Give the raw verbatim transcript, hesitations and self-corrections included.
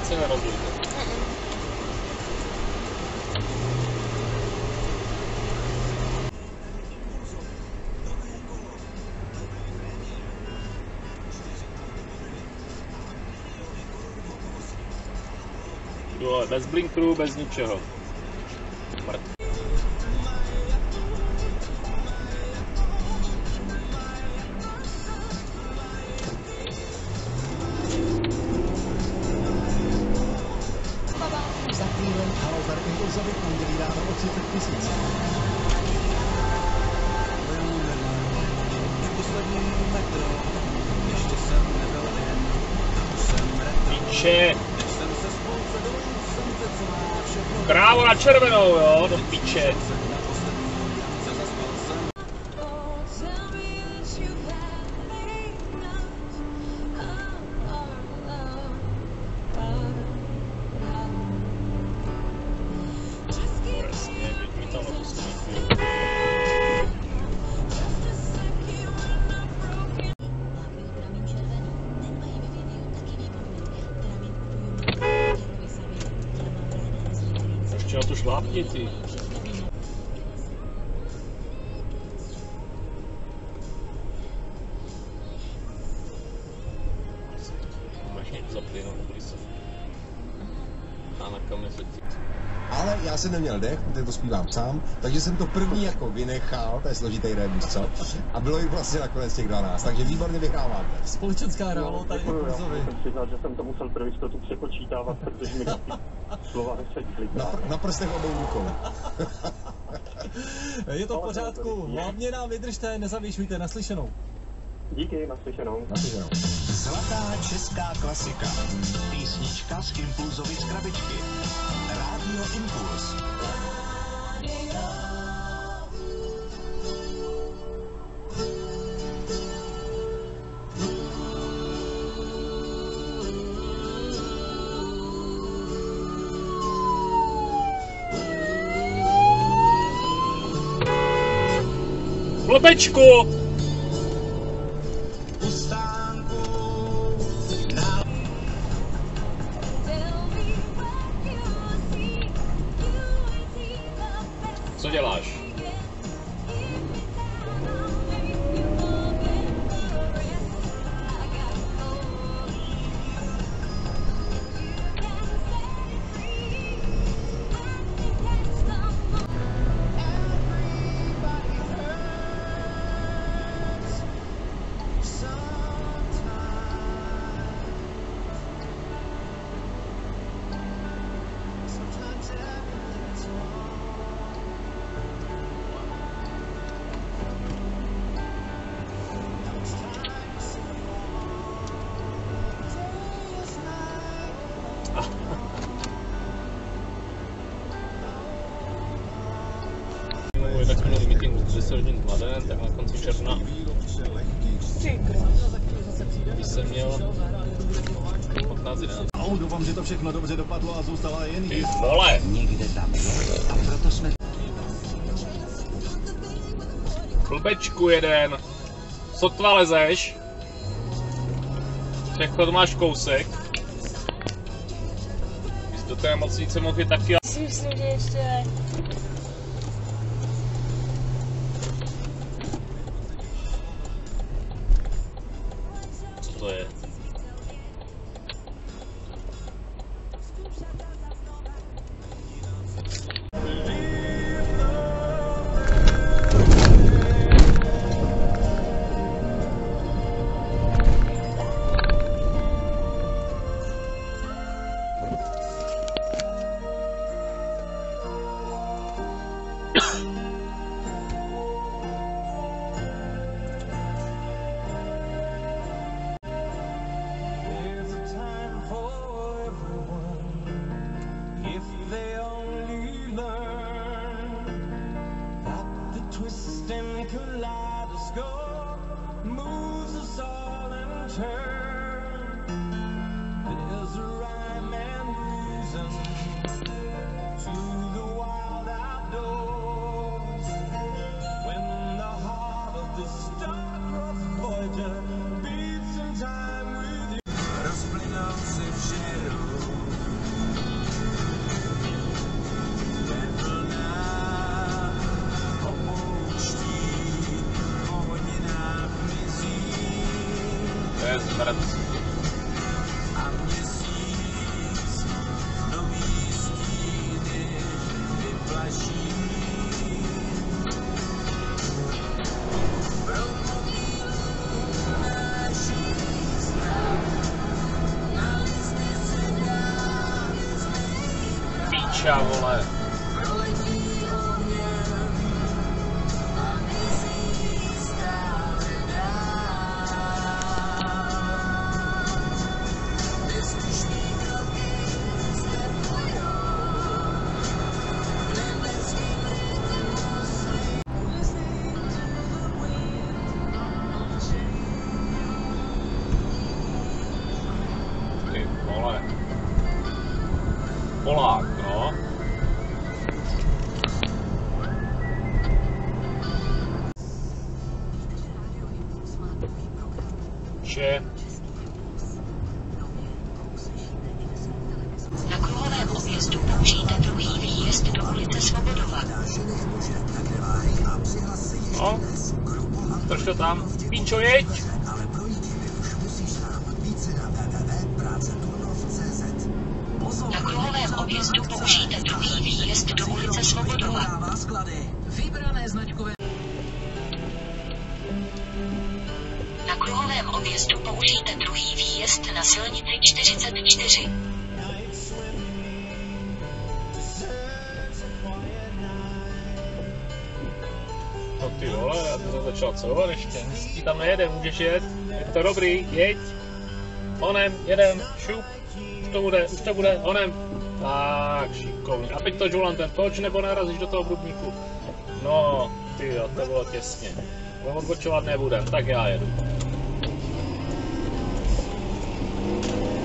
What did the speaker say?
se nerozumíte. Jo, bez blinkru, bez ničeho. Mrt. Za chvíli Albert Impulsovi v pondělí ráno o třicet tisíc. Poslední metro, ještě jsem nebyl jen, a už jsem retro. Piče! Než jsem se spolce dolů, jsem se celá všechno. Krávo na červenou, jo, do piče. Na poslední se zaspal jsem. Jasně, teď mi tam opustí. Ještě na to šlápně, ty. Máš někdo zaplynou, dobrý se. A na kam nesetí. Ale já jsem neměl dech, protože to zpívám sám, takže jsem to první jako vynechal, to je složitý rebus, co? A bylo jich vlastně nakonec těch dvanáct, takže výborně vyhráváte. Společenská reálota tady Impulsovi. Já musím přiznat, že jsem to musel první to přepočítávat, protože mi slova nesedí. Na, pr- na prstech obou rukou. Je to v pořádku, hlavně nám vydržte, nezavěšujte, naslyšenou. Díky, naslyšenou. Naslyšenou. Zlatá česká klasika. Písnička z Impulsovy z krabičky. Rádio Impuls. Blbečku! Co děláš? Tak jsme měli meeting s Dřeselním s Mladenem, tak na konci června když jsem měl patnáct jedenáct. Oh, doufám, že to všechno dobře dopadlo a zůstala jen Ty vole! Někde tam je a proto jsme... Blbečku jeden. Sotva lezeš. Přechod máš kousek. Když do té nemocnice mohl je taky. Myslím, že ještě ne. Co to je? Ty vole. Polák, no. Že? Na kruhovém objezdu použijte druhý výjezd do ulice Svobodova. No. Drž to tam. Píčo, jeď! Na kruhovém objezdu použijte druhý výjezd do ulice Svobodova. Vybrané značkové. Na kruhovém objezdu použijte druhý výjezd na silnici čtyřicet čtyři. No ty vole, já to začal celovat ještě. Ti tam nejede, můžeš jet. Je to dobrý, jeď. Onem, jedem, šup. Už to bude, už to bude, onem. Tak, šikovný. A teď toč volantem, toč nebo narazíš do toho brubníku. No, ty jo, to bylo těsně. Odbočovat nebudem, tak já jedu.